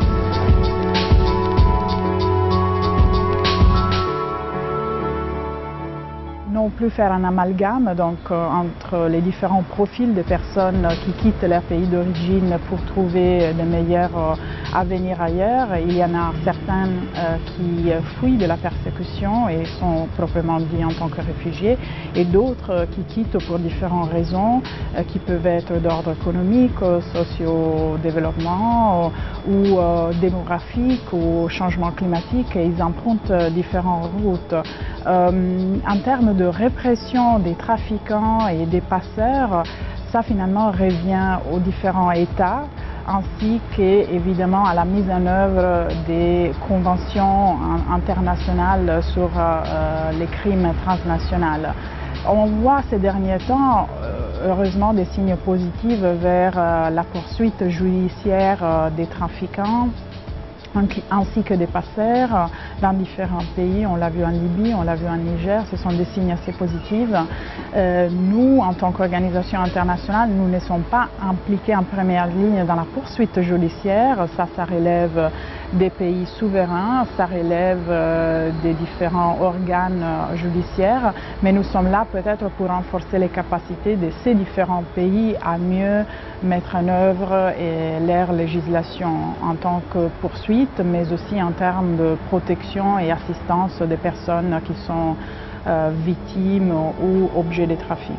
Non plus faire un amalgame entre les différents profils de personnes qui quittent leur pays d'origine pour trouver de meilleurs avenirs ailleurs. Il y en a certains qui fuient de la persécution et sont proprement dit en tant que réfugiés, et d'autres qui quittent pour différentes raisons qui peuvent être d'ordre économique, socio-développement ou démographique ou changement climatique, et ils empruntent différentes routes. En termes de répression des trafiquants et des passeurs, ça finalement revient aux différents États, ainsi qu'évidemment à la mise en œuvre des conventions internationales sur les crimes transnationaux. On voit ces derniers temps, heureusement, des signes positifs vers la poursuite judiciaire des trafiquants, ainsi que des passeurs dans différents pays. On l'a vu en Libye, on l'a vu en Niger, ce sont des signes assez positifs. Nous, en tant qu'organisation internationale, nous ne sommes pas impliqués en première ligne dans la poursuite judiciaire. Ça relève des pays souverains, ça relève des différents organes judiciaires, mais nous sommes là peut-être pour renforcer les capacités de ces différents pays à mieux mettre en œuvre leur législation en tant que poursuite, mais aussi en termes de protection et assistance des personnes qui sont victimes ou objets de trafic.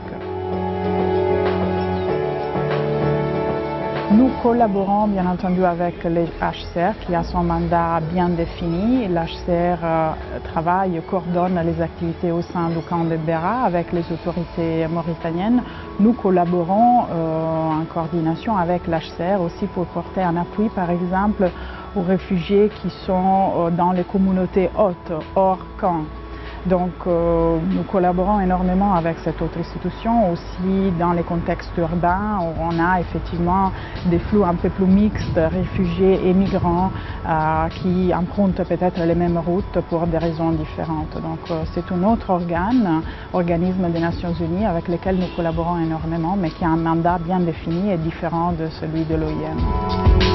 Nous collaborons bien entendu avec le HCR qui a son mandat bien défini. L'HCR travaille et coordonne les activités au sein du camp de Beraa avec les autorités mauritaniennes. Nous collaborons en coordination avec l'HCR aussi pour porter un appui par exemple aux réfugiés qui sont dans les communautés hautes, hors camp. Donc nous collaborons énormément avec cette autre institution aussi dans les contextes urbains où on a effectivement des flux un peu plus mixtes, réfugiés et migrants qui empruntent peut-être les mêmes routes pour des raisons différentes. Donc c'est un autre organisme des Nations Unies avec lequel nous collaborons énormément mais qui a un mandat bien défini et différent de celui de l'OIM.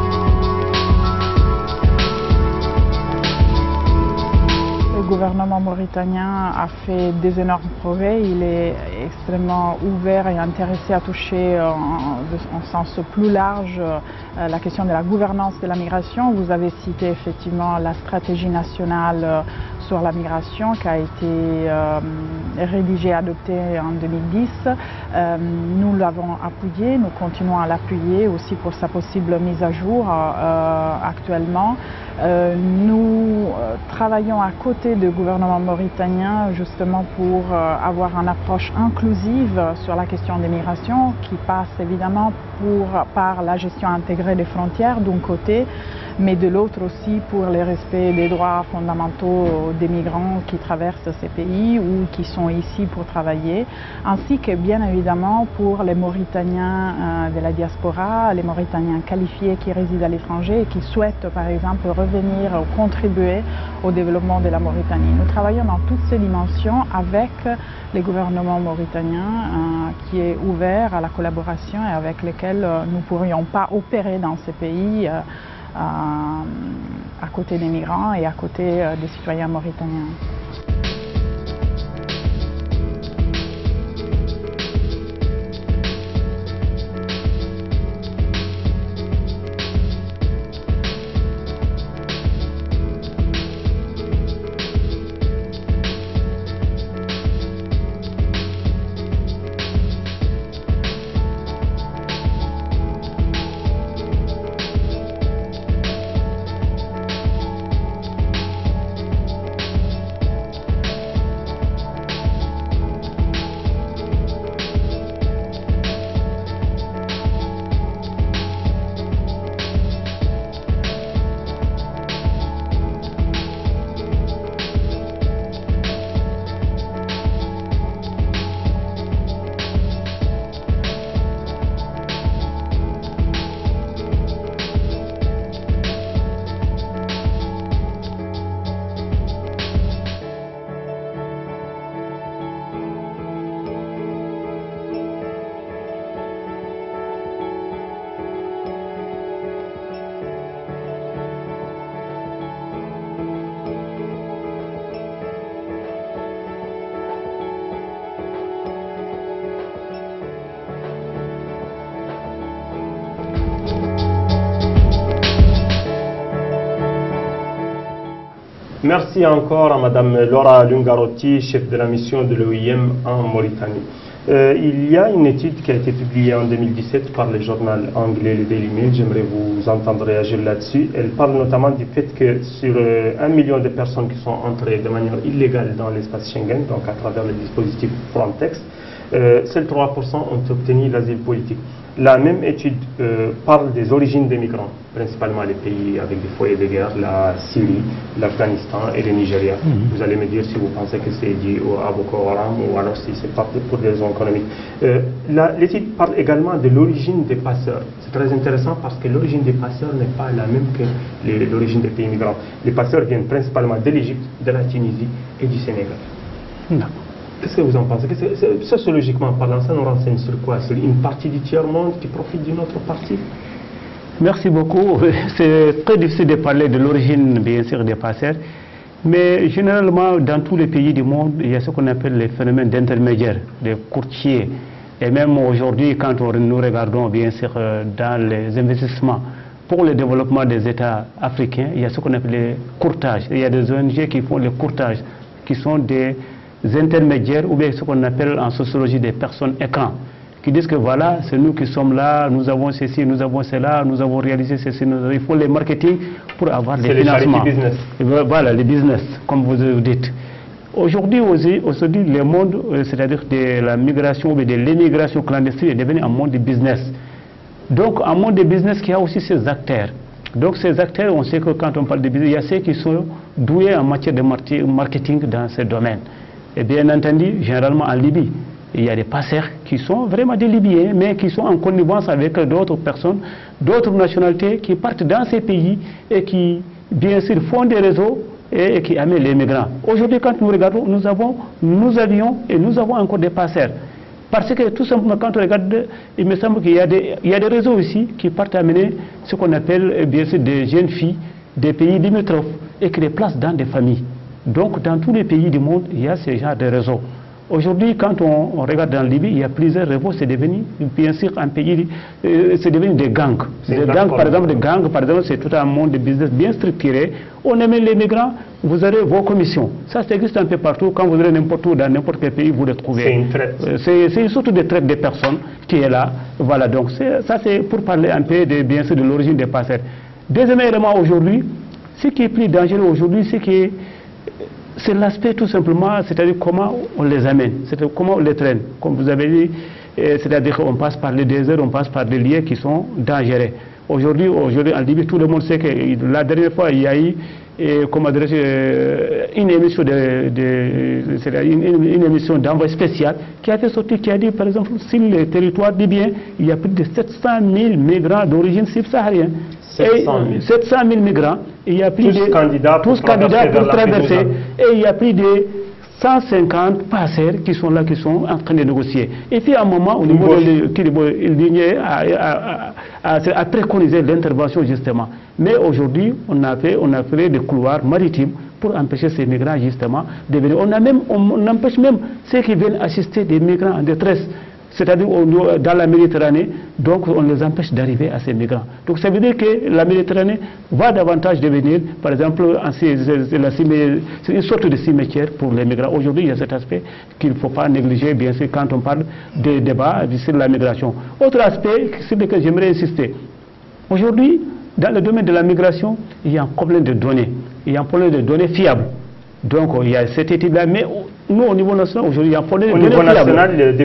Le gouvernement mauritanien a fait des énormes progrès, il est extrêmement ouvert et intéressé à toucher en sens plus large la question de la gouvernance de la migration. Vous avez cité effectivement la stratégie nationale sur la migration qui a été rédigée et adoptée en 2010. Nous l'avons appuyé, nous continuons à l'appuyer aussi pour sa possible mise à jour actuellement. Nous travaillons à côté du gouvernement mauritanien justement pour avoir une approche inclusive sur la question des migrations qui passe évidemment par la gestion intégrée des frontières d'un côté, mais de l'autre aussi pour le respect des droits fondamentaux des migrants qui traversent ces pays ou qui sont ici pour travailler, ainsi que bien évidemment pour les Mauritaniens de la diaspora, les Mauritaniens qualifiés qui résident à l'étranger et qui souhaitent par exemple revenir ou contribuer au développement de la Mauritanie. Nous travaillons dans toutes ces dimensions avec le gouvernement mauritanien qui est ouvert à la collaboration et avec lequel nous ne pourrions pas opérer dans ces pays à côté des migrants et à côté des citoyens mauritaniens. Merci encore à Mme Laura Lungarotti, chef de la mission de l'OIM en Mauritanie. Il y a une étude qui a été publiée en 2017 par le journal anglais le Daily Mail. J'aimerais vous entendre réagir là-dessus. Elle parle notamment du fait que sur 1 million de personnes qui sont entrées de manière illégale dans l'espace Schengen, donc à travers le dispositif Frontex, seuls 3% ont obtenu l'asile politique. La même étude parle des origines des migrants, principalement les pays avec des foyers de guerre, la Syrie, l'Afghanistan et le Nigeria. Vous allez me dire si vous pensez que c'est dû à Boko Haram ou alors si c'est pas pour des raisons économiques. L'étude parle également de l'origine des passeurs. C'est très intéressant parce que l'origine des passeurs n'est pas la même que l'origine des pays migrants. Les passeurs viennent principalement de l'Égypte, de la Tunisie et du Sénégal. Qu'est-ce que vous en pensez? Sociologiquement parlant, ça nous renseigne sur quoi? Sur une partie du tiers-monde qui profite d'une autre partie? Merci beaucoup. C'est très difficile de parler de l'origine, bien sûr, des passeurs. Mais généralement, dans tous les pays du monde, il y a ce qu'on appelle les phénomènes d'intermédiaires, de courtiers. Et même aujourd'hui, quand nous regardons, bien sûr, dans les investissements pour le développement des États africains, il y a ce qu'on appelle les courtages. Il y a des ONG qui font les courtages, qui sont des intermédiaires ou bien ce qu'on appelle en sociologie des personnes écrans, qui disent que voilà, c'est nous qui sommes là, nous avons ceci, nous avons cela, nous avons réalisé ceci, il faut les marketing pour avoir des financements. Voilà, les business, comme vous dites. Aujourd'hui, le monde, c'est-à-dire de la migration ou de l'immigration clandestine est devenu un monde de business. Donc, un monde de business qui a aussi ses acteurs. Donc, ces acteurs, on sait que quand on parle de business, il y a ceux qui sont doués en matière de marketing dans ce domaine. Et bien entendu, généralement en Libye, il y a des passeurs qui sont vraiment des Libyens, mais qui sont en connivence avec d'autres personnes, d'autres nationalités qui partent dans ces pays et qui, bien sûr, font des réseaux et qui amènent les migrants. Aujourd'hui, quand nous regardons, nous avions et nous avons encore des passeurs. Parce que tout simplement, quand on regarde, il me semble qu'il y a des réseaux ici qui partent amener ce qu'on appelle, bien sûr, des jeunes filles des pays limitrophes et qui les placent dans des familles. Donc, dans tous les pays du monde, il y a ce genre de réseaux. Aujourd'hui, quand on regarde dans Libye, il y a plusieurs réseaux, c'est devenu, bien sûr, un pays, c'est devenu des gangs. Des gangs, par exemple, c'est tout un monde de business bien structuré. On amène les migrants, vous avez vos commissions. Ça existe un peu partout. Quand vous allez n'importe où, dans n'importe quel pays, vous les trouvez. C'est une traite. C'est une sorte de traite des personnes qui est là. Voilà, donc ça c'est pour parler un peu, bien sûr, de l'origine des passeurs. Deuxième élément aujourd'hui, ce qui est plus dangereux aujourd'hui, c'est l'aspect tout simplement, c'est-à-dire comment on les amène, c'est-à-dire comment on les traîne. Comme vous avez dit, c'est-à-dire qu'on passe par les déserts, on passe par des lieux qui sont dangereux. Aujourd'hui, en Libye, tout le monde sait que la dernière fois, il y a eu une émission une émission d'envoi spécial qui a fait sortir, qui a dit, par exemple, sur le territoire libyen, il y a plus de 700 000 migrants d'origine subsaharienne. 700 000 migrants. Il y a plus tous candidats pour traverser. Et il y a plus de 150 passeurs qui sont là, qui sont en train de négocier. Et puis à un moment, au niveau il a préconisé l'intervention justement. Mais aujourd'hui, on a fait des couloirs maritimes pour empêcher ces migrants justement de venir. On empêche même ceux qui viennent assister des migrants en détresse, c'est-à-dire dans la Méditerranée, donc on les empêche d'arriver à ces migrants. Donc ça veut dire que la Méditerranée va davantage devenir, par exemple, c'est une sorte de cimetière pour les migrants. Aujourd'hui, il y a cet aspect qu'il ne faut pas négliger, bien sûr, quand on parle des débats sur la migration. Autre aspect sur lequel j'aimerais insister. Aujourd'hui, dans le domaine de la migration, il y a un problème de données. Il y a un problème de données fiables. Donc il y a cette étude-là, mais nous au niveau national, aujourd'hui, il y a un problème de données fiables. Au niveau national,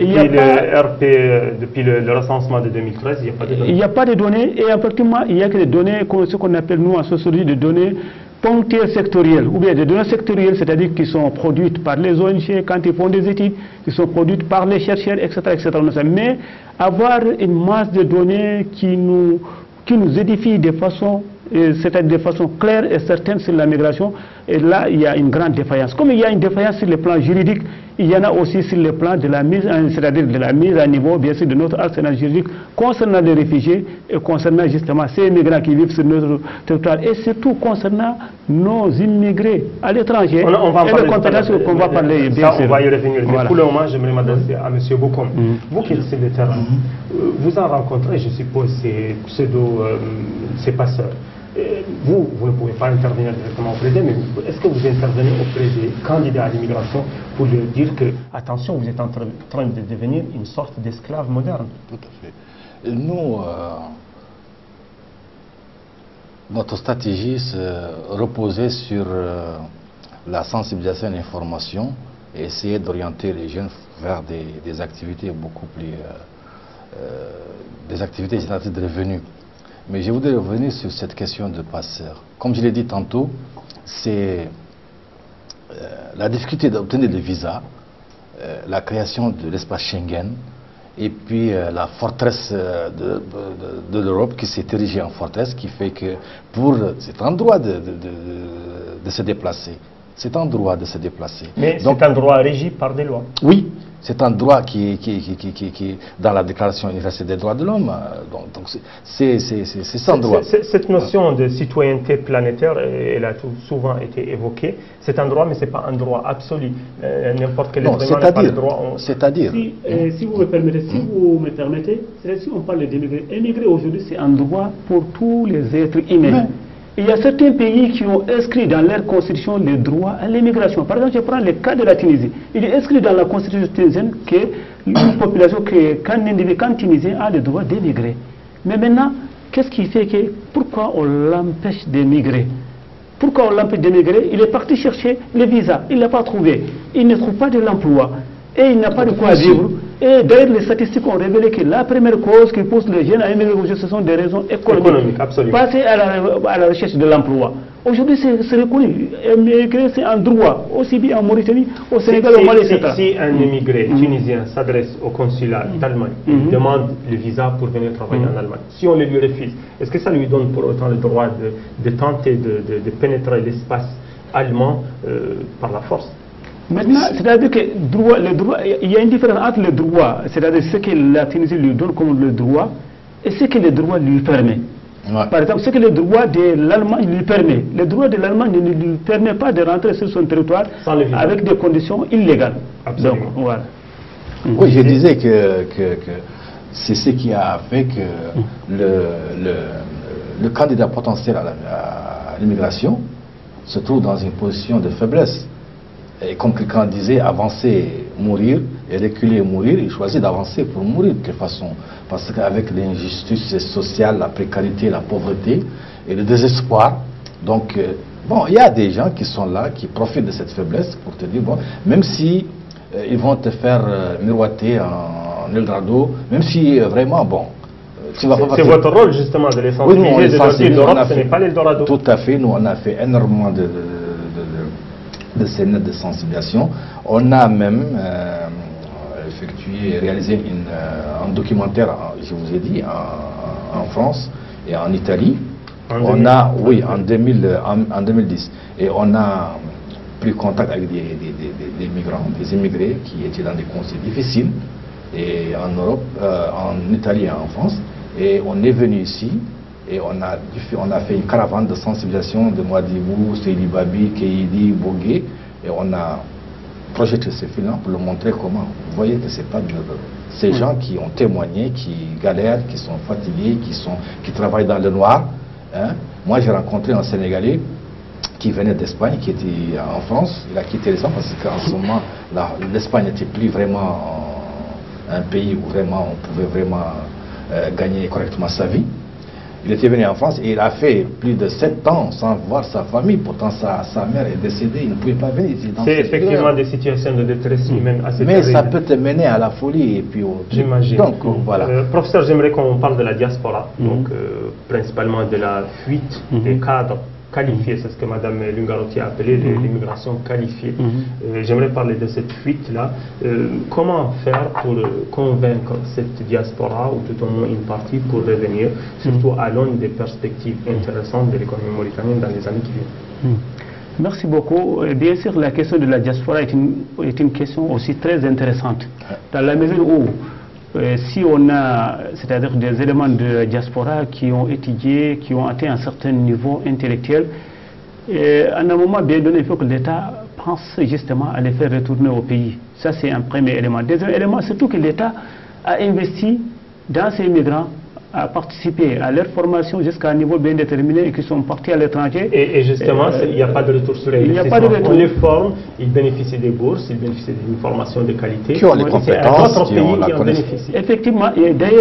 depuis le recensement de 2013, il n'y a pas de données. Il n'y a pas de données, et effectivement, il n'y a que des données, ce qu'on appelle nous en sociologie, des données ponctuelles sectorielles, ou bien des données sectorielles, c'est-à-dire qui sont produites par les ONG quand ils font des études, qui sont produites par les chercheurs, etc. etc. Mais avoir une masse de données qui nous édifie de façon, c'est-à-dire de façon claire et certaine sur la migration, et là il y a une grande défaillance. Comme il y a une défaillance sur le plan juridique, il y en a aussi sur le plan de la mise, c'est-à-dire de la mise à niveau, bien sûr, de notre arsenal juridique concernant les réfugiés et concernant justement ces migrants qui vivent sur notre territoire, et surtout concernant nos immigrés à l'étranger. On va et les compétences qu'on va parler, bien sûr. On va y revenir. Voilà. Mais pour le moment, j'aimerais m'adresser à M. Bokom. Vous qui êtes sur le terrain, vous en rencontrez, je suppose, ces passeurs. Vous ne pouvez pas intervenir directement auprès d'eux, mais est-ce que vous intervenez auprès des candidats à l'immigration pour leur dire que, attention, vous êtes en train de devenir une sorte d'esclave moderne? Tout à fait. Nous, notre stratégie reposait sur la sensibilisation et l'information et essayer d'orienter les jeunes vers des activités beaucoup plus... des activités génératrices de revenus. Mais je voudrais revenir sur cette question de passeurs. Comme je l'ai dit tantôt, c'est la difficulté d'obtenir des visas, la création de l'espace Schengen, et puis la forteresse de l'Europe qui s'est érigée en forteresse, qui fait que pour cet endroit de se déplacer, Mais c'est un droit régi par des lois. Oui. C'est un droit qui est dans la Déclaration universelle des droits de l'homme. Donc c'est sans droit. Cette notion de citoyenneté planétaire, elle a souvent été évoquée. C'est un droit, mais ce n'est pas un droit absolu. N'importe quel être humain n'a pas le droit. C'est-à-dire... Si vous me permettez, si on parle d'émigrer, émigrer aujourd'hui, c'est un droit pour tous les êtres humains. Il y a certains pays qui ont inscrit dans leur constitution le droit à l'immigration. Par exemple, je prends le cas de la Tunisie. Il est inscrit dans la constitution tunisienne qu'une population, qu'un Tunisien a le droit d'émigrer. Mais maintenant, qu'est-ce qui fait que, pourquoi on l'empêche d'émigrer? Pourquoi on l'empêche d'émigrer? Il est parti chercher le visa, il ne l'a pas trouvé. Il ne trouve pas de l'emploi et il n'a pas de quoi vivre. Et d'ailleurs, les statistiques ont révélé que la première cause qui pousse les jeunes à émigrer, ce sont des raisons économiques. Passer à la recherche de l'emploi. Aujourd'hui, c'est reconnu. Émigrer, c'est un droit, aussi bien en Mauritanie, au Sénégal, au Mali, etc. Si un immigré tunisien s'adresse au consulat d'Allemagne, il demande le visa pour venir travailler en Allemagne. Si on le lui refuse, est-ce que ça lui donne pour autant le droit de tenter de pénétrer l'espace allemand par la force? Maintenant, c'est-à-dire que il y a une différence entre le droit, c'est-à-dire ce que la Tunisie lui donne comme le droit, et ce que le droit lui permet. Ouais. Par exemple, ce que le droit de l'Allemagne lui permet. Le droit de l'Allemagne ne lui permet pas de rentrer sur son territoire avec des conditions illégales. Absolument. Donc, voilà. Oui, je disais que c'est ce qui a fait que le candidat potentiel à l'immigration se trouve dans une position de faiblesse. Et comme quelqu'un disait, avancer, mourir, et reculer, mourir, il choisit d'avancer pour mourir de quelle façon? Parce qu'avec l'injustice sociale, la précarité, la pauvreté et le désespoir, donc, bon, il y a des gens qui sont là, qui profitent de cette faiblesse pour te dire, bon, même si ils vont te faire miroiter en Eldorado, même si vraiment, bon, C'est votre rôle justement de les sensibiliser, oui, de leur dire l'Europe, ce n'est pas l'Eldorado. Tout à fait, nous on a fait énormément de scènes de sensibilisation. On a même effectué et réalisé un documentaire, je vous ai dit, en France et en Italie. On a, oui, en 2010. Et on a pris contact avec des migrants, des immigrés qui étaient dans des conditions difficiles, et en Europe, en Italie et en France. Et on est venu ici et on a fait une caravane de sensibilisation de Mouadibou, Seydi Babi, Keïdi, Bogué, et on a projeté ce film pour le montrer comment. Vous voyez que c'est pas de ces gens qui ont témoigné, qui galèrent, qui sont fatigués, qui travaillent dans le noir. Hein. Moi, j'ai rencontré un Sénégalais qui venait d'Espagne, qui était en France. Il a quitté l'Espagne parce qu'en ce moment, l'Espagne n'était plus vraiment un pays où vraiment on pouvait vraiment gagner correctement sa vie. Il était venu en France et il a fait plus de 7 ans sans voir sa famille. Pourtant, sa mère est décédée, il ne pouvait pas venir. C'est effectivement des situations de détresse humaine assez terribles. Mais ça terribles. peut te mener à la folie et puis au... J'imagine. Donc, voilà. Professeur, j'aimerais qu'on parle de la diaspora, donc principalement de la fuite des cadres qualifiés, c'est ce que Mme Lungarotti a appelé l'immigration qualifiée. J'aimerais parler de cette fuite-là. Comment faire pour convaincre cette diaspora, ou tout au moins une partie, pour revenir, surtout à l'aune des perspectives intéressantes de l'économie mauritanienne dans les années qui viennent? Merci beaucoup. Bien sûr, la question de la diaspora est une question aussi très intéressante, dans la mesure où si on a, c'est-à-dire des éléments de diaspora qui ont étudié, qui ont atteint un certain niveau intellectuel, à un moment bien donné, il faut que l'État pense justement à les faire retourner au pays. Ça, c'est un premier élément. Deuxième élément, surtout que l'État a investi dans ces migrants, a participé à leur formation jusqu'à un niveau bien déterminé et qui sont partis à l'étranger. Et justement, il n'y a pas de retour sur l'investissement. On les forme, ils bénéficient des bourses, ils bénéficient d'une formation de qualité. Qui ont les compétences, qui ont la connaissance. Effectivement, et d'ailleurs,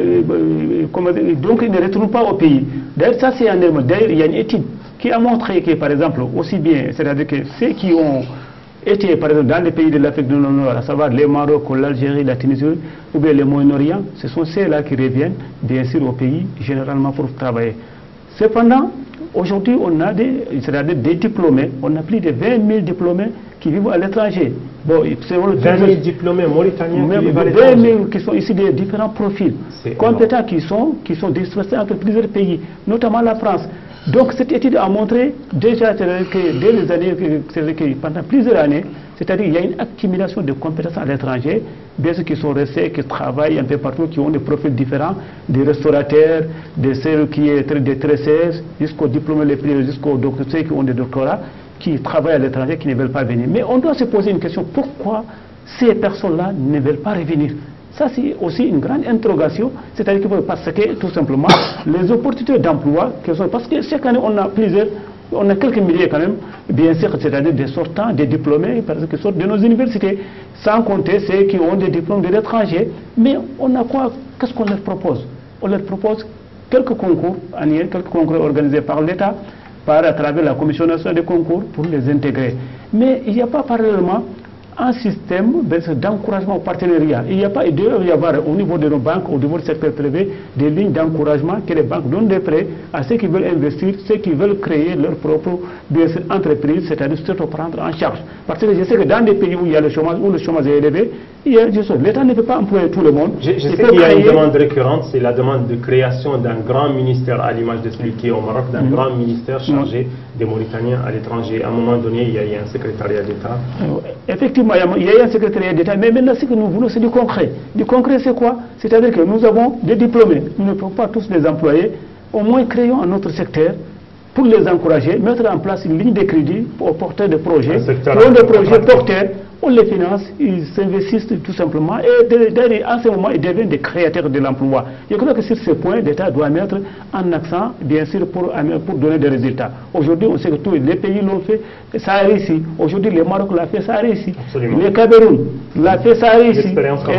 donc ils ne retournent pas au pays. D'ailleurs, ça c'est un élément. D'ailleurs, il y a une étude qui a montré que, par exemple, aussi bien, c'est-à-dire que ceux qui ont été, par exemple, dans les pays de l'Afrique du Nord, à savoir le Maroc, l'Algérie, la Tunisie, ou bien le Moyen-Orient, ce sont ceux-là qui reviennent, bien sûr, au pays, généralement pour travailler. Cependant, aujourd'hui, on a des diplômés, on a plus de 20 000 diplômés qui vivent à l'étranger. Bon, 20 000 diplômés mauritaniens qui vivent à l'étranger. 20 000 qui sont issus de différents profils, compétents qui sont dispersés entre plusieurs pays, notamment la France. Donc cette étude a montré déjà que dès les années, pendant plusieurs années, c'est-à-dire qu'il y a une accumulation de compétences à l'étranger, bien sûr qui sont restés, qui travaillent un peu partout, qui ont des profils différents, des restaurateurs, des ceux qui sont des tresseurs, jusqu'aux diplômés les plus, jusqu'aux docteurs, ceux qui ont des doctorats, qui travaillent à l'étranger, qui ne veulent pas venir. Mais on doit se poser une question, pourquoi ces personnes-là ne veulent pas revenir? Ça, c'est aussi une grande interrogation, c'est-à-dire que parce que, tout simplement, les opportunités d'emploi, parce que chaque année, on a quelques milliers quand même, bien sûr, c'est-à-dire des sortants, des diplômés, parce que sortent de nos universités, sans compter ceux qui ont des diplômes de l'étranger. Mais on a quoi? Qu'est-ce qu'on leur propose? On leur propose quelques concours annuels, quelques concours organisés par l'État, à travers la Commission nationale des concours, pour les intégrer. Mais il n'y a pas parallèlement un système d'encouragement au partenariat. Il n'y a pas, il doit y avoir au niveau de nos banques, au niveau du secteur privé, des lignes d'encouragement que les banques donnent des prêts à ceux qui veulent investir, ceux qui veulent créer leur propre entreprise, c'est-à-dire surtout prendre en charge. Parce que je sais que dans des pays où il y a le chômage, où le chômage est élevé, l'État ne peut pas employer tout le monde. Je sais qu'il y a une demande récurrente, c'est la demande de création d'un grand ministère, à l'image de celui qui est au Maroc, d'un grand ministère chargé des Mauritaniens à l'étranger. À un moment donné, il y a un secrétariat d'État. Effectivement, il y a un secrétariat d'État, mais maintenant ce que nous voulons, c'est du concret. Du concret, c'est quoi? C'est-à-dire que nous avons des diplômés, nous ne pouvons pas tous les employer, au moins créons un autre secteur pour les encourager, mettre en place une ligne de crédit aux porteurs de projets, qui ont des projets porteurs, on les finance, ils s'investissent tout simplement, et en ce moment, ils deviennent des créateurs de l'emploi. Je crois que sur ce point, l'État doit mettre un accent, bien sûr, pour donner des résultats. Aujourd'hui, on sait que tous les pays l'ont fait, ça a réussi. Aujourd'hui, le Maroc l'a fait, ça a réussi. Absolument. Le Cameroun l'a fait, ça a réussi.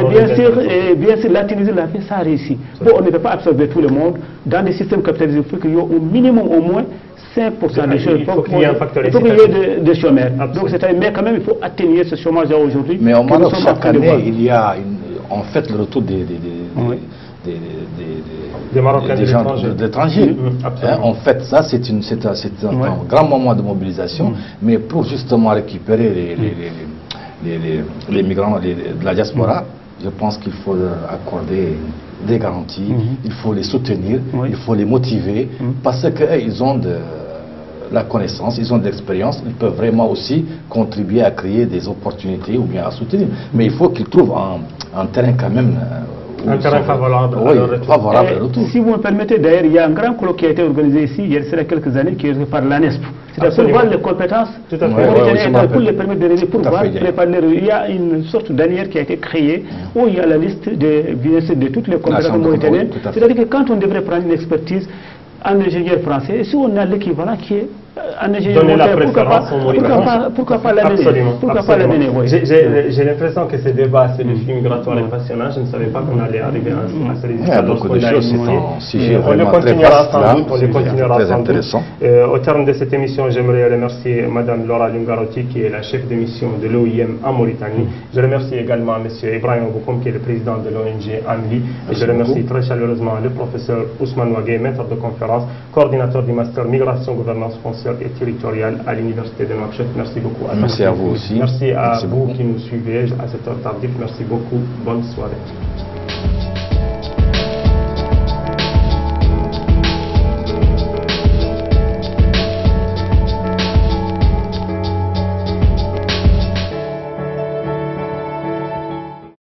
Et bien sûr, la Tunisie l'a fait, ça a réussi. Bon, on ne peut pas absorber tout le monde. Dans des systèmes capitalistes, il faut qu'il y ait au minimum au moins 5% des chômeurs. Il faut qu'il y ait un facteur il faut qu'il y ait des chômeurs. Donc, mais quand même, il faut atténuer ce chômage aujourd'hui. Mais au Maroc, chaque année, il y a en fait le retour Des Marocains, des gens d'étrangers. En fait, ça, c'est un grand moment de mobilisation, mais pour justement récupérer les migrants de la diaspora, je pense qu'il faut accorder des garanties, il faut les soutenir, il faut les motiver, parce qu'ils ont de la connaissance, ils ont de l'expérience, ils peuvent vraiment aussi contribuer à créer des opportunités ou bien à soutenir. Mais il faut qu'ils trouvent un terrain quand même... un terrain favorable à leur retour. Si vous me permettez, d'ailleurs, il y a un grand colloque qui a été organisé ici, il y a quelques années, qui est organisé par l'ANESP. C'est-à-dire pour voir les compétences, pour les permettre de réaliser, pour voir, préparer. Il y a une sorte d'annuaire qui a été créée, où il y a la liste de toutes les compétences mauritaniennes. C'est-à-dire que quand on devrait prendre une expertise, un ingénieur français, et si on a l'équivalent qui est un ingénieur pourquoi pas l'amener J'ai l'impression que ce débat sur les flux migratoires est passionnant. Je ne savais pas qu'on allait arriver à ce résultat. Il y a beaucoup de choses, c'est un sujet vraiment très très intéressant. Au terme de cette émission, j'aimerais remercier Mme Laura Lungarotti, qui est la chef de mission de l'OIM en Mauritanie. Je remercie également M. Ibrahim Boukoum, qui est le président de l'ONG AMLI. Et je remercie très chaleureusement le professeur Ousmane Ouagué, maître de conférence, coordinateur du master Migration, Gouvernance foncière et territoriale à l'Université de Nouakchott. Merci beaucoup à Merci à vous aussi. Merci à vous qui nous suivez à cette heure tardive. Merci beaucoup. Bonne soirée.